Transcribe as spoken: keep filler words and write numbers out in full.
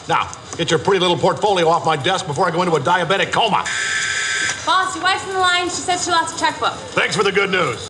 Now, get your pretty little portfolio off my desk before I go into a diabetic coma. Boss, your wife's on the line. She said she lost a checkbook. Thanks for the good news.